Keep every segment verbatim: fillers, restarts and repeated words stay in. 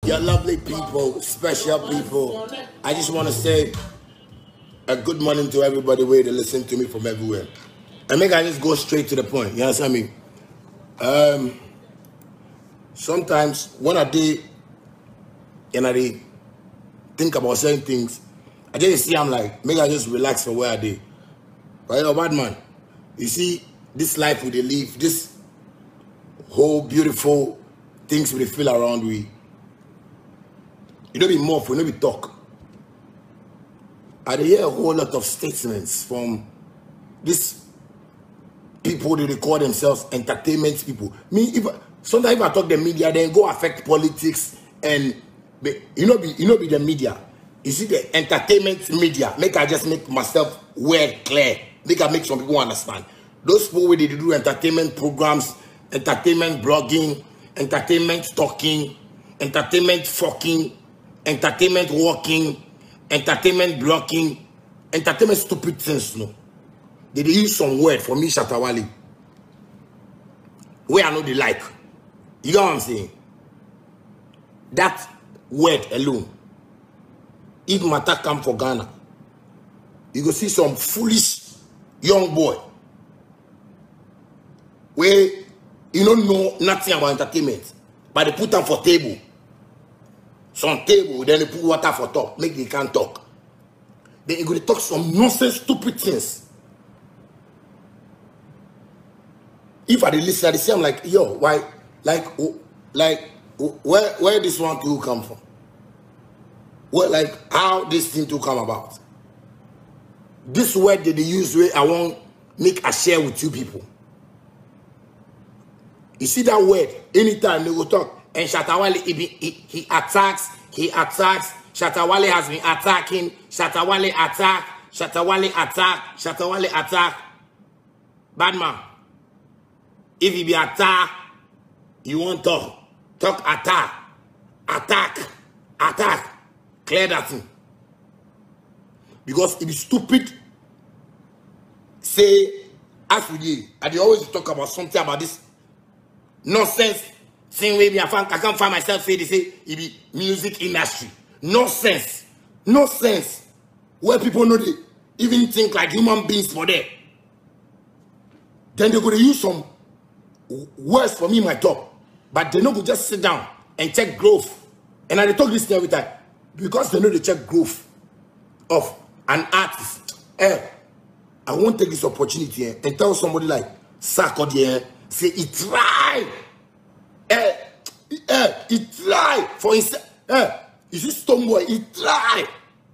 You're lovely people, special people. I just want to say a good morning to everybody where they listen to me from everywhere. And make I just go straight to the point. You understand me? Um, sometimes when I do and I dey think about certain things, I just see I'm like, make I just relax for where I did. But you know, bad man, you see, this life we dey live, this whole beautiful things we dey feel around we. You don't be muff, we don't be talk. I dey hear a whole lot of statements from these people they call themselves entertainment people. Me, if sometimes if I talk the media, then go affect politics and you know be you know be the media. You see the entertainment media. Make I just make myself well clear. Make I make some people understand. Those people where they do entertainment programs, entertainment blogging, entertainment talking, entertainment fucking, entertainment walking, entertainment blocking, entertainment stupid things, no. They, they use some word for me, Shatta Wale, where I know they like. You know what I'm saying? That word alone, if matter come for Ghana, you go see some foolish young boy where you don't know nothing about entertainment, but they put them for table. Some table, then they put water for top, make they can't talk. Then you go to talk some nonsense, stupid things. If I listen, I say I'm like, yo, why, like, like, where, where this one to come from? Where, like, how this thing to come about? This word that they use, where I want make a share with you people. You see that word? Anytime they go talk. And Shatta Wale, he, he, he attacks, he attacks. Shatta Wale has been attacking. Shatta Wale attack, Shatta Wale attack, Shatta Wale attack. Bad man, if he be attack, you won't talk. Talk attack, attack, attack. Clear that thing. Because if it's stupid, say, as we did, and they always talk about something about this nonsense. Same way, I can't find myself say they say it be music industry. Nonsense. Nonsense. Where people know they even think like human beings for them. Then they're going to use some words for me, my talk. But they know to just sit down and check growth. And I talk this thing every time. Because they know they check growth of an artist. Eh, I won't take this opportunity eh, and tell somebody like Sarkodie, say he tried. Eh, eh, he tried for himself. Eh, is this Stonebwoy? He tried.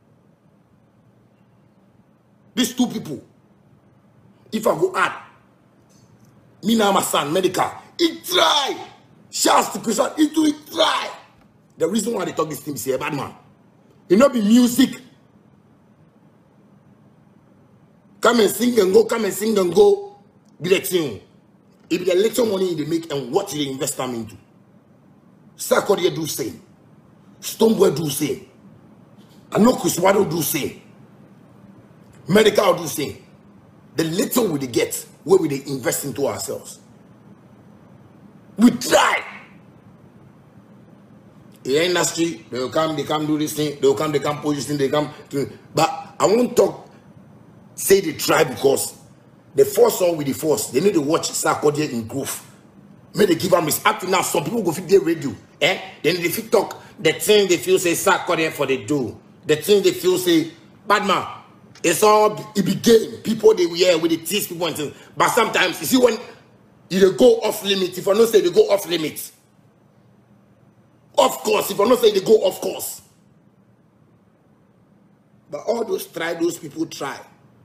These two people. If I go add, me now my son, medical. He tried. Shouts to Christian. He do it try. The reason why they talk this thing is here, bad man. It not be music. Come and sing and go. Come and sing and go. Be the tune. It be the little money they make and what they invest them into. Sarkodie do same. Stonebwoy do same. I know Chris Wado do same. Medical do same. The little we they get, where we they invest into ourselves. We try. In the industry, they will come, they come do this thing, they will come, they come push this thing, they come to, but I won't talk, say they try because the force on with the force, they need to watch Sarkodie in growth. May they give them his up to now. Some people go fit their radio, eh? Then they fit talk the thing they feel say Sarkodie for the do. The thing they feel say bad man. It's all it be game. People they wear with the tease people and things. But sometimes you see when you go off limit, if I not say they go off limit. Of course, if I not say they go off course. But all those try, those people try.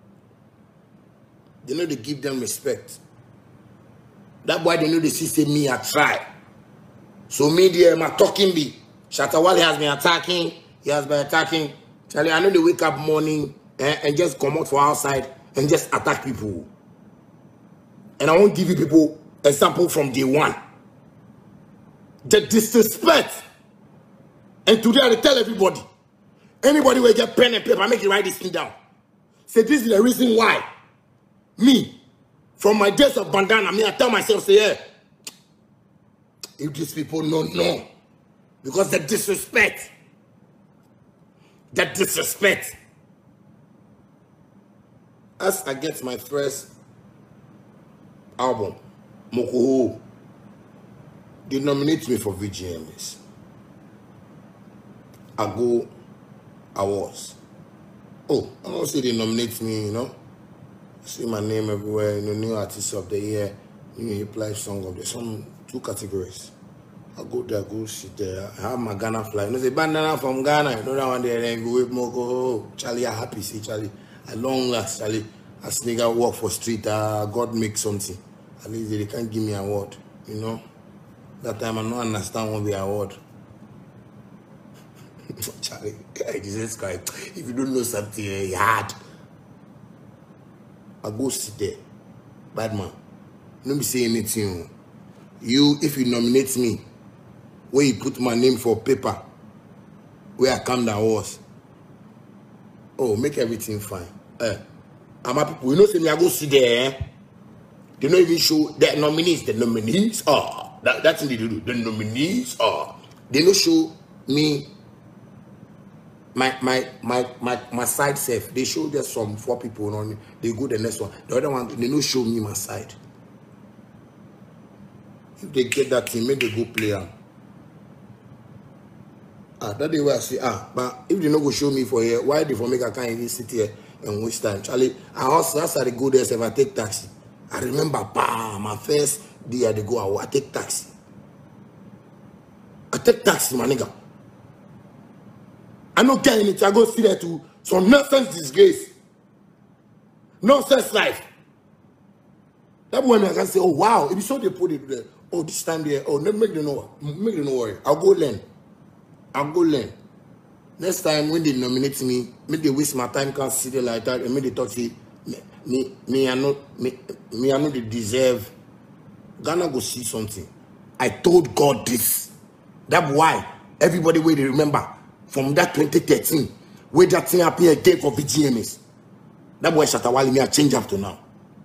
They know they give them respect. That's why they know they see say me I try. So media my talking be. Shatta Wale has been attacking. He has been attacking. Charlie, I know they wake up morning and, and just come out for outside and just attack people. And I won't give you people a sample from day one. The disrespect. And today I tell everybody. Anybody will get pen and paper, make you write this thing down. Say this is the reason why. Me, from my days of bandana, me, I tell myself, say, yeah, if these people don't know, Because the disrespect. The disrespect. As I get my first album, Mokoho, they nominate me for V G M S. I go awards. Oh, I don't say they nominate me, you know. See my name everywhere, you know, new artist of the year, new hip life song of the some two categories. I go there, go sit there. I have my Ghana fly. You know, say bandana from Ghana. You know that one there, then go with Moko. Oh, Charlie, I happy. See, Charlie, at long last, Charlie, as nigga walk for street, uh, God make something. At least they can't give me an award. You know, that time I don't understand what the award. Charlie, Jesus Christ, if you don't know something, you hard. I go sit there, bad man. Don't be saying anything. You, if you nominate me, where you put my name for paper, where I come down was, oh, make everything fine. Eh, I'm a people, you know, say me, I go sit there, eh? They don't even show the nominees, the nominees are, that, that's what they do, the nominees are, they don't show me, my, my, my, my, my side self, they show just some four people on it, they go the next one, the other one, they don't show me my side. If they get that thing, make they go play am. Ah, that day where I say, ah, but if they not go show me for here, why they for make I can't even sit here and waste time? Charlie, I also that's how they go there if I take taxi. I remember, bah, my first day I go out, I take taxi. I take taxi, my nigga. I don't care anything. I go see there to some nonsense disgrace. Nonsense life. That when I can say, oh wow, if you saw they put it there, oh this time there, oh never make them know, make them no worry. I'll go learn. I'll go learn. Next time when they nominate me, make they waste my time, can't sit there like that, and make they talk to me, me, me I know, me, me I know they deserve. Ghana go see something. I told God this. That's why everybody will remember from that twenty thirteen, where that thing appeared again for V G M S. That's why Shatta Wale me a change up to now.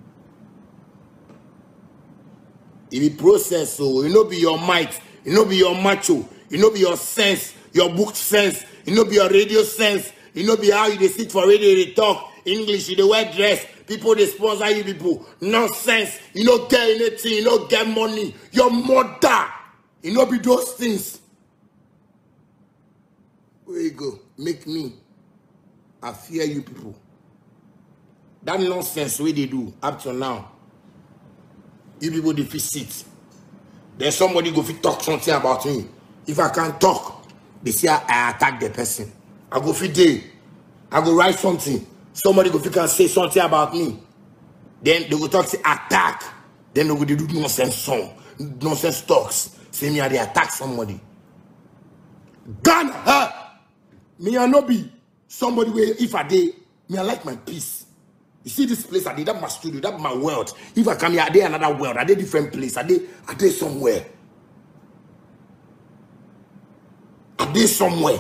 It be process, so you know be your might, you know be your macho, you know be your sense, your book sense, you know be your radio sense, you know be how you they sit for radio, they talk English, you they wear dress, people they sponsor you people, nonsense, you know get anything, you know get money, your mother, you know be those things. Where you go? Make me. I fear you people. That nonsense way they do up to now. You people deficit. There's somebody go fit talk something about me. If I can't talk, they say I, I attack the person. I go fit day. I go write something. Somebody go fit can say something about me. Then they go talk say attack. Then they go they do nonsense song, nonsense talks. Say me I they attack somebody. Ghana, huh? Me I not be somebody where if I did, me I like my peace. You see this place I did, that's my studio, that's my world. If I come here, I did another world, I did different place, I did I did somewhere. I did somewhere.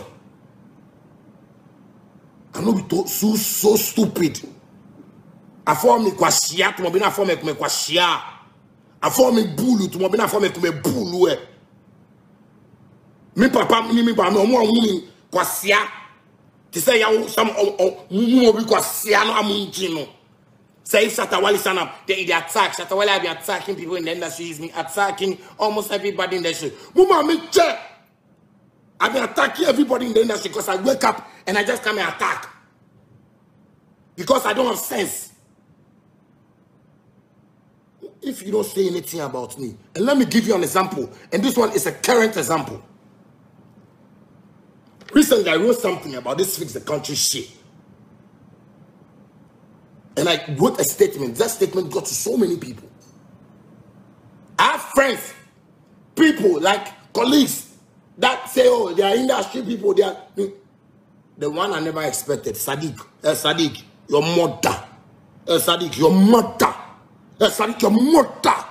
I know be so so stupid. I form me kwa shia, to mo bina form me kwa shia. I form me bulu, to mo bina form me bulu eh. Me papa me me papa me omo omo kwa shia. To say ya some omo bi kwa shia no amunchi no. Say if Shatta Wale stand up, they, they attack. Shatta Wale have been attacking people in the industry. He's been attacking almost everybody in the industry. Mama me check. I've been attacking everybody in the industry because I wake up and I just come and attack. Because I don't have sense. If you don't say anything about me, and let me give you an example, and this one is a current example. Recently, I wrote something about this fix the country shit. And I wrote a statement. That statement got to so many people. I have friends, people like colleagues that say, oh, they are industry people. They are the one I never expected. Sadiq, uh, Sadiq, your mother. Uh, Sadiq, your mother. Uh, Sadiq, your mother.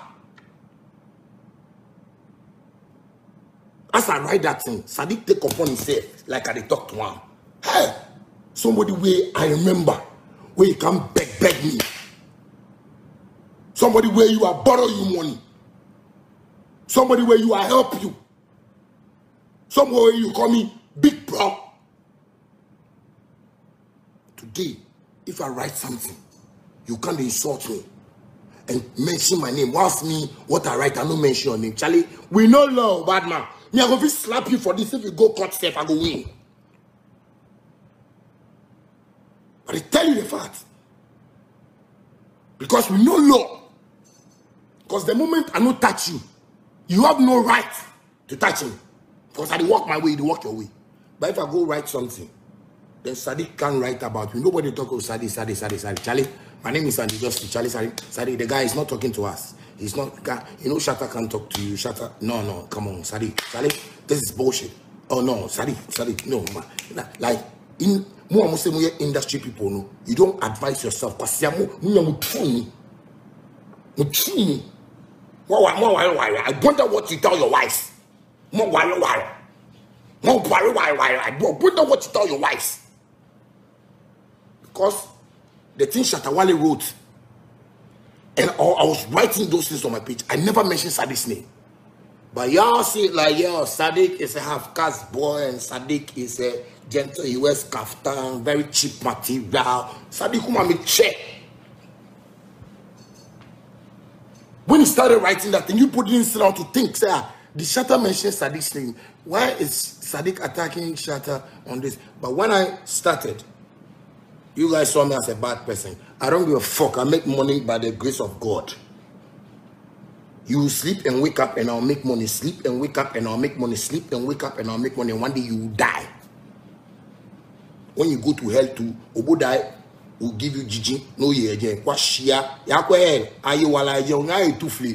As I write that thing, Sadiq take upon himself like I talk to him. Hey, somebody where I remember. Where you can beg, beg me. Somebody where you are borrow you money. Somebody where you are help you. Somewhere you call me big bro. Today, if I write something, you can't insult me and mention my name. Whilst me, what I write, I don't mention your name. Charlie, we know law, bad man. Me, I'm going to slap you for this. If you go court safe, I go win. But I tell you the fact. Because we know law. Because the moment I don't touch you, you have no right to touch me. Because I walk my way, you walk your way. But if I go write something, then Sadiq can't write about me. Nobody talk about Sadiq, Sadiq, Sadiq, Sadiq. Charlie, my name is Sandy Justice. Charlie, Sadiq, Sadiq, the guy is not talking to us. He's not, you know, Shatta can't talk to you. Shatta, no, no, come on, Sadiq. Charlie, this is bullshit. Oh, no, Sadiq, Sadiq, no, man. Like, in more Muslim industry people, no, you don't advise yourself. Because you're more true. I wonder what you tell your wives. More why why. More why why why. I wonder what you tell your wives. Because the thing Shatta Wale wrote, and I was writing those things on my page, I never mentioned Sadiq's name. But y'all see it like, yo, Sadiq is a half-caste boy, and Sadiq is a gentle, he wears kaftan, very cheap material. Sadiq, come on, me check. When he started writing that thing, you put it in sit down to think, say, ah, the Shatta mentioned Sadiq's name. Why is Sadiq attacking Shatta on this? But when I started, you guys saw me as a bad person. I don't give a fuck. I make money by the grace of God. You sleep and wake up and I'll make money. Sleep and wake up and I'll make money. Sleep and wake up and I'll make money. And one day you will die. When you go to hell too, Obo die will give you Gigi. No ye again. Kwa shia. Yakwe aye wala ye unga to flee.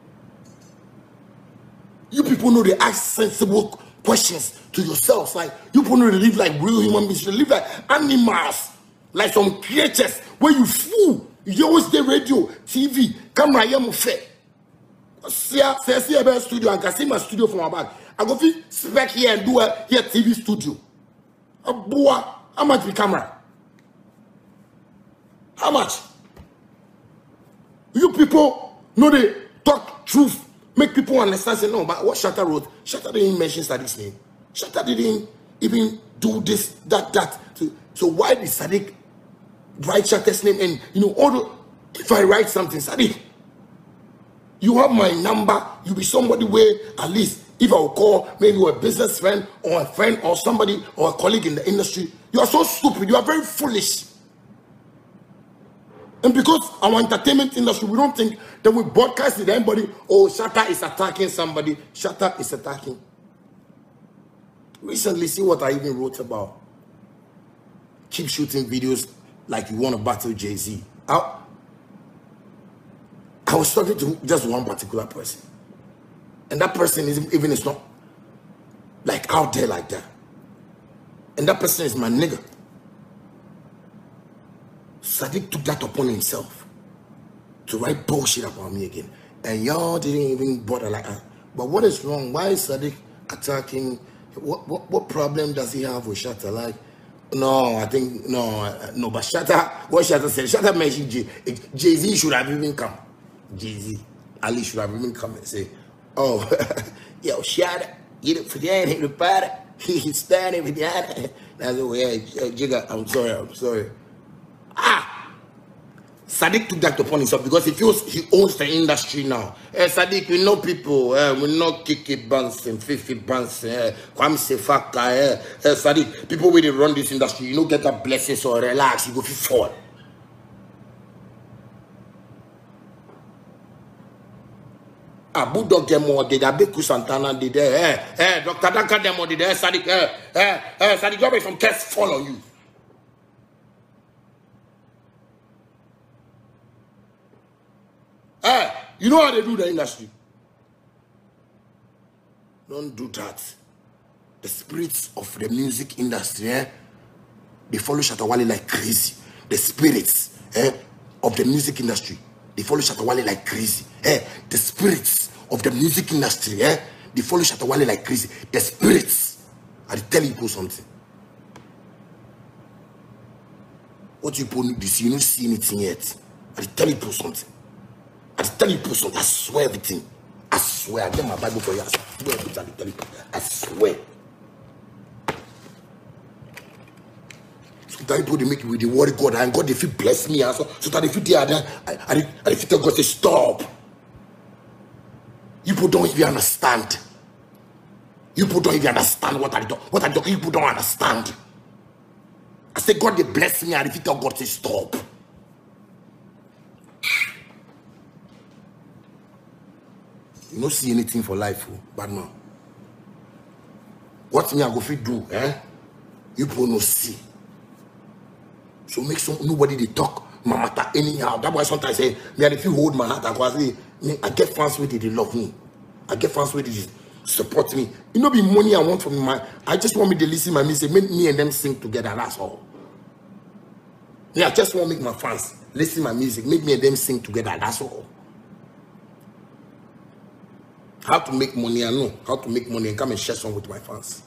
You people know they ask sensible questions to yourselves. Like you people know they live like real human beings. They live like animals. Like some creatures where you fool. You always get radio, T V, camera, you fair. See, see, see a studio. I can see my studio from my back. I go fit spec here and do a here T V studio. A boy, how much the camera? How much? You people know they talk truth, make people understand. Say no, but what Shatta wrote, Shatta didn't mention Sadiq's name. Shatta didn't even do this, that, that. So, so why did Sadiq write Shatta's name? And you know, all the, if I write something, Sadiq, you have my number. You be somebody where at least if I will call maybe a business friend or a friend or somebody or a colleague in the industry, you are so stupid. You are very foolish. And because our entertainment industry, we don't think that we broadcast it to anybody. Oh, Shatta is attacking somebody. Shatta is attacking. Recently, see what I even wrote about. Keep shooting videos like you want to battle Jay-Z. I, I was talking to just one particular person. And that person is even is not like out there like that. And that person is my nigga. Sadiq took that upon himself to write bullshit about me again. And y'all didn't even bother like that. But what is wrong? Why is Sadiq attacking? What, what, what problem does he have with Shatta? Like, no, I think, no, no, but Shatta, what Shatta said, Shatta mentioned Jay-Z should have even come. Jay-Z, Ali should have even come and say, oh, yo, Shatta, get it for the end, hit the party. He's standing with the other. That's the way, Jigga, I'm sorry, I'm sorry. Ah! Sadiq took that upon himself because he feels he owns the industry now. Eh, Sadiq, we know people, eh, we know Kiki Banson, Fifi Banson, eh, Kwame Faka, eh, eh, Sadiq, people where they run this industry, you know, get that blessings or relax, you go fi fall. Abu Dog demo did Abeku Santana did eh, eh, Doctor Daka demo did eh, Sadiq, eh, eh, eh, Sadiq, you have some tests fall on you. Eh, you know how they do the industry? Don't do that. The spirits of the music industry, eh, they follow Shatta Wale like crazy. The spirits eh, of the music industry, they follow Shatta Wale like crazy. Eh, the spirits of the music industry, eh, they follow Shatta Wale like crazy. The spirits, I tell you something. What you put this, you don't see anything yet. I tell you something. I tell you something. I swear everything. I swear. I get my Bible for you. I swear everything. I tell you. I swear. that people they make with the word God and God if you bless me and so so that if you there I I I if you tell God to stop. You people don't even understand. You people don't even understand what I do. What I do, you people don't understand. I say God they bless me and if you tell God to stop. You don't see anything for life, oh, bad man. What me I go fit do, eh? You people no see. So make some nobody they talk my matter anyhow. That's why sometimes I say, me if you hold my heart, I go say, me, I get fans with it, they love me. I get fans with it, support me. You know, be money I want from my. I just want me to listen to my music, make me and them sing together. That's all. Yeah, I just want to make my fans listen to my music, make me and them sing together. That's all. How to make money, I know. How to make money and come and share some with my fans.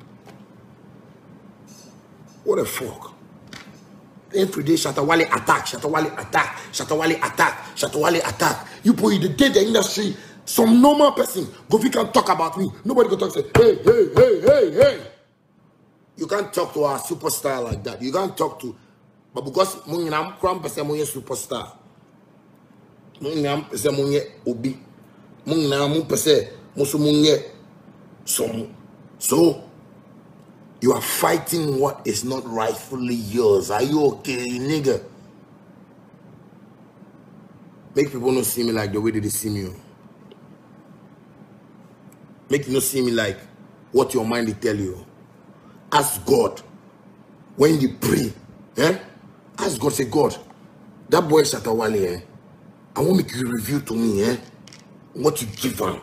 What the fuck? Every day, Shatawale attack, Shatawale attack, Shatawale attack, Shatawale attack. You put in the day the industry, some normal person, go if you can talk about me. Nobody can talk say, hey, hey, hey, hey, hey. You can't talk to a superstar like that. You can't talk to, but because Munginam Kram person Munye superstar. Munginam person Munye Obi. Munginam person Musu Munye some. So you are fighting what is not rightfully yours. Are you okay, nigga? Make people not see me like the way they see me. Make you not see me like what your mind they tell you. Ask God. When you pray, eh? Ask God, say, God, that boy Shatawale, eh? I want make you reveal to me, eh? What you give him.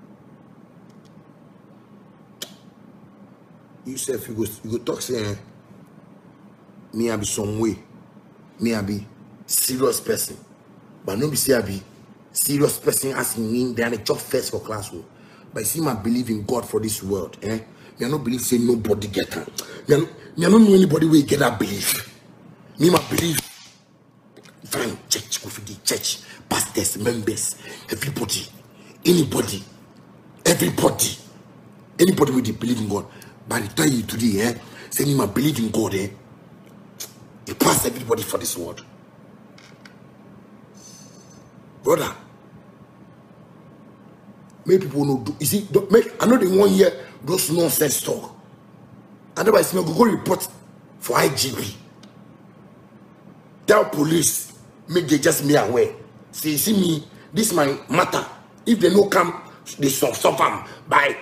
You say if you go, you go talk say, eh, me I be some way, me I be serious person, but no be say I be serious person asking me. They are the job first for classroom, but I see I believe in God for this world. Eh, me I not believe say nobody get that. Me I no, me I don't know anybody will get that belief. Me I believe. Fine, church, go for the church, pastors, members, everybody, anybody, everybody, anybody will believe in God. But I tell you today, eh, saying him I believe in God, eh, you pass everybody for this world. Brother, many people know do you see, don't make I know the one year those nonsense talk. Otherwise, me go go report for I G P. Tell police, make they just me aware. See, you see me, this my matter. If they no come, they suffer by.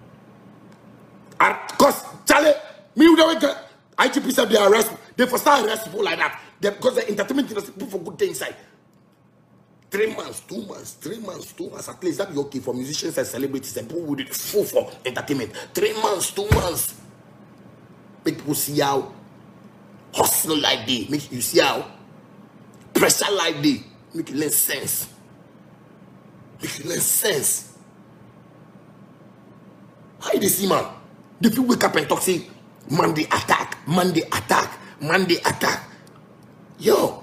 Because Charlie, me would get I G P said they arrest, they for start arrest people like that. They, because the entertainment industry people for good things inside. Three months, two months, three months, two months. At least that be okay for musicians and celebrities and people with it full for entertainment. Three months, two months. Make people see how hustle like they make you see how pressure like they make you learn sense. Make you learn sense. How you see, man? The people wake up and talk, say, Monday attack, Monday attack, Monday attack. Yo,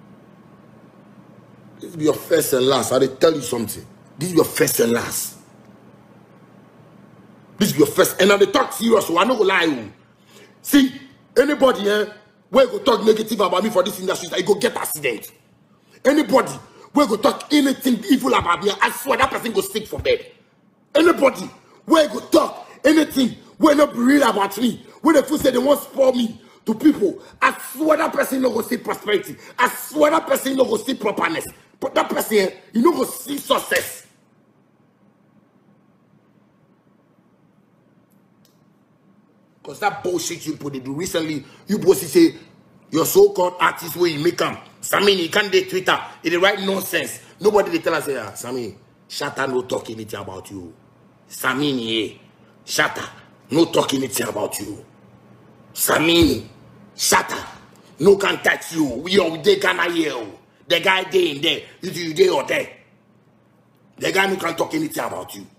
this is your first and last. I tell you something. This is your first and last. This is your first. And now they talk serious, so I don't go lie. See, anybody here, eh, where go talk negative about me for this industry, I go get accident. Anybody, where go talk anything evil about me, I swear that person go sick for bed. Anybody, where go talk anything, where not real about me, when the fool say they want to spoil me to people, I swear that person no go see prosperity. I swear that person no go see properness. But that person, you no go see success. Because that bullshit you put it do recently, you both say your so-called artist where you make them. Sammy, you can't date Twitter. It is right nonsense. Nobody they tell us, ah, Sammy, Shatta no talk anything about you. Sammy, Shatta no talk anything about you. Sammy, Shatta no can touch you. We are they can hear. The guy there in there, you do you there or there. The guy no can talk anything about you.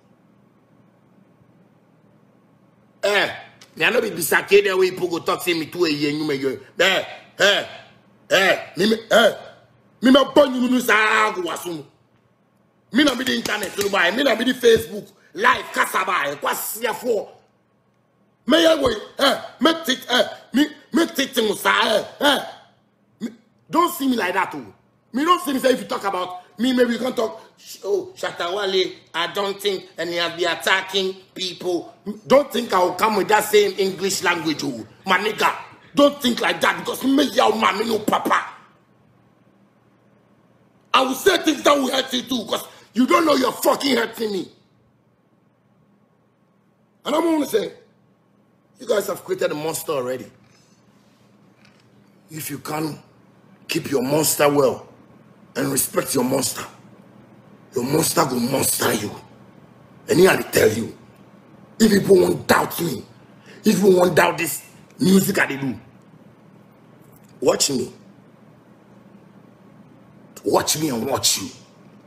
Eh. I know be bisake the way people go talk say me to a year you may go. Eh, eh, eh, me eh, me me born you no sa go asum. Me na be the internet to buy, me na be the Facebook live kasaba e kwasia for. Me ya go eh, me tik eh, me me tik ting sa like that too. Me don't think say if you talk about me, maybe you can talk. Oh, Shatta Wale, I don't think, and he has been attacking people. Don't think I will come with that same English language, oh, my nigga. Don't think like that because me your man, me no papa. I will say things that will hurt you too because you don't know you're fucking hurting me. And I'm going to say, you guys have created a monster already. If you can keep your monster well and respect your monster, your monster will monster you. And here I tell you, if people won't doubt me, if people won't doubt this music I do, watch me. Watch me and watch you.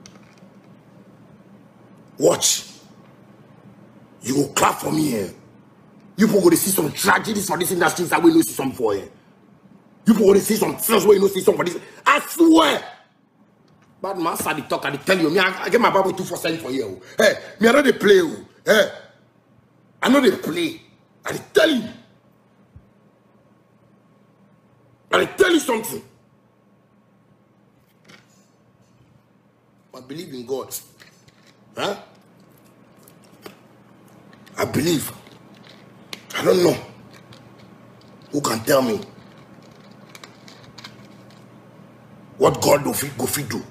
Watch. You will clap for me here. You people go to see some tragedies for this industry that we know see some for here. You people go to see some things where you know see some for this. I swear. Bad man, I talk, I tell you, me, I, I get my Bible two for seven for you. Hey, me, I know they play. Hey, I know they play. I tell you. I tell you something. I believe in God. Huh? I believe. I don't know. Who can tell me what God go fit go fit do?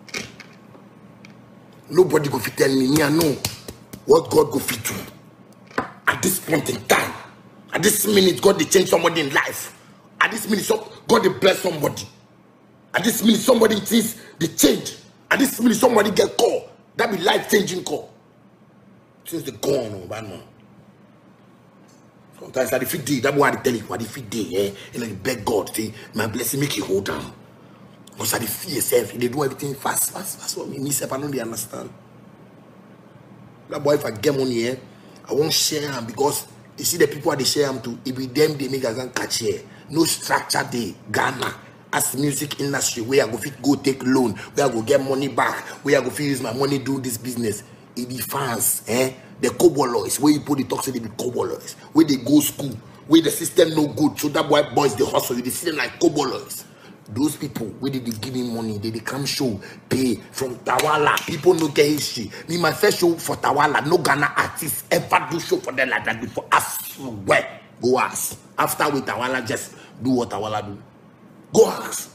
Nobody go fit tell me. Me, I know what God go fit do. At this point in time, at this minute, God they change somebody in life. At this minute, God they bless somebody. At this minute, somebody thinks they change. At this minute, somebody get call. That be life-changing call. Since they gone, oh, bad man. Sometimes I defeat day. That's why I tell you, I defeat day, eh? And I beg God, say, my blessing make you hold down. Because I defeat yourself. They do everything fast, fast, fast. What me, myself, I don't really understand. That boy, if I get money here, I won't share them because you see the people they share them to, it be them they make us catch here. No structure they Ghana. As the music industry, where I go fit go take loan, where I go get money back, where I go fit use my money do this business. It be fans, eh? The coboloys, where you put the talk say they be coboloys, where they go school, where the system no good, so that white boys they hustle, they see them like coboloys. Those people, where they, they give me money, they, they come show, pay from Tawala. People no get history. Me, my first show for Tawala, no Ghana artists ever do show for them like that before. I swear, go ask. After with Tawala, just do what Tawala do. Go ask.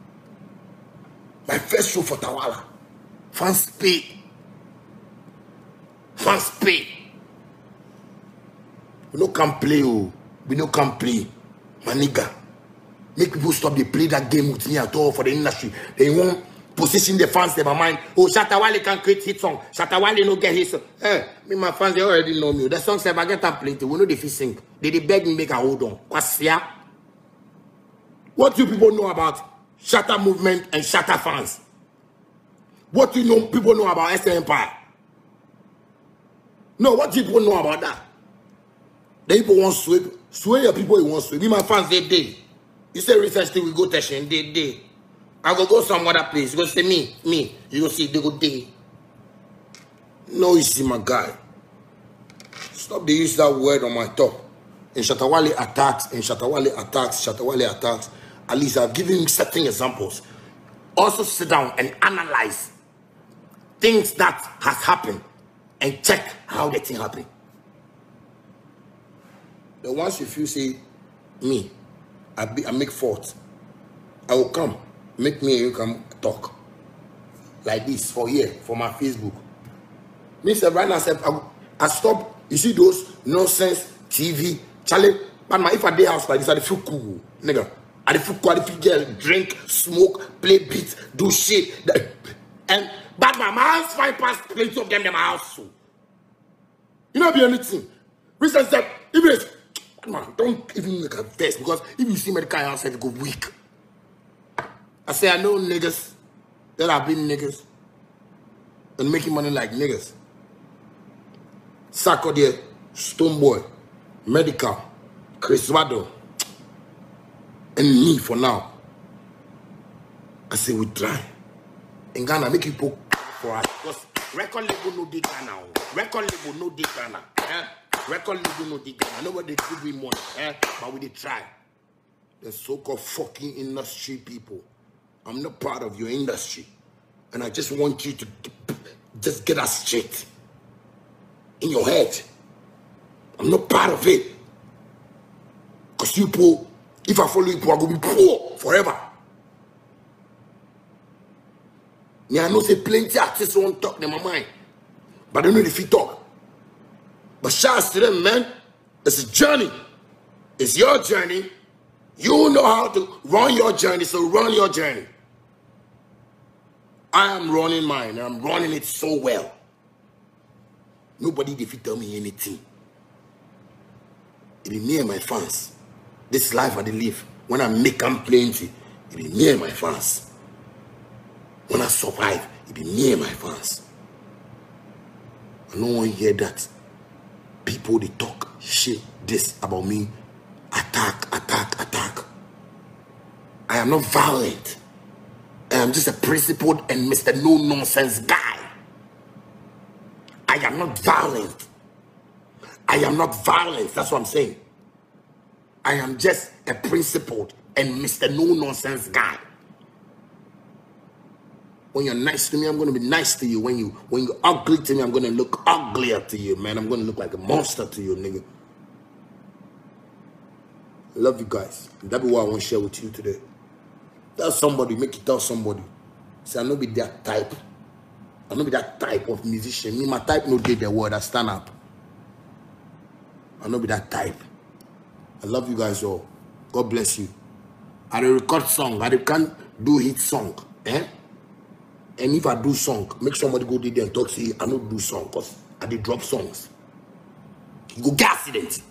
My first show for Tawala. Fans pay. Fans pay. We no can play, oh. We no can play. My nigga. Make people stop they play that game with me at all for the industry. They won't position the fans in my mind. Oh, Shatta Wale can create hit song. Shatta Wale no get his song. Eh, me my fans they already know me. The songs if I get and play, we know they fit sing. They they beg me make a hold on. Kwasia. What do people know about Shatta movement and Shatta fans? What do you know people know about S Empire? No, what do people know about that? The people want to sway. Sway your people, you want to sway. Me, my fans, they day. You say research thing, we go testing, they day. I go go some other place. You go say me, me. You go see, they go day. No, you see, my guy. Stop the use that word on my top. In Shatta Wale attacks, in Shatta Wale attacks, Shatta Wale attacks. At least I've given you certain examples. Also sit down and analyze things that has happened and check how the thing happened. The once you feel say, me, I, be, I make fault, I will come, make me and you come talk. Like this, for here, for my Facebook. Me say right now, I, I stop, you see those nonsense T V, Charlie, man, if I day house like this, I feel cool, nigga. I feel cool, I feel girl, drink, smoke, play beats, do shit. And but my house find past plenty of them in my house. So. You know, be anything. Recent step, even if man, don't even make a face because if you see medical house, you go weak. I say I know niggas that have been niggas and making money like niggas. Sako there, Stonebwoy, Medical, Chris Wado, and me for now. I say we try. In Ghana, make people for us because record label no dig Ghana. Record label no dig Ghana. Eh? Record label no dig Ghana. Nobody give me money, eh? But we did try. The so-called fucking industry people. I'm not part of your industry. And I just want you to just get that straight in your head. I'm not part of it. Because you poor, if I follow you, poor, I'm going to be poor forever. Yeah, I know say plenty artists won't talk in my mind. But I don't know if you talk. But shouts to them, man. It's a journey. It's your journey. You know how to run your journey, so run your journey. I am running mine, and I'm running it so well. Nobody defeat tell me anything. It be me and my fans. This life I live. When I make them plenty, it be me and my fans. When I survive, it be me and my fans. I don't want to hear that. People they talk shit this about me. Attack, attack, attack. I am not violent. I am just a principled and Mister No-Nonsense guy. I am not violent. I am not violent. That's what I'm saying. I am just a principled and Mister No-Nonsense guy. When you're nice to me, I'm going to be nice to you. When, you, when you're ugly to me, I'm going to look uglier to you, man. I'm going to look like a monster to you, nigga. I love you guys. That's what I want to share with you today. Tell somebody, make it tell somebody. Say, I don't be that type. I don't be that type of musician. Me, my type no get the word. I stand up. I don't be that type. I love you guys all. God bless you. I don't record song. I can't do hit song. Eh? And if I do song, make somebody go there and talk to you. I don't do song because I did drop songs. You go get accident.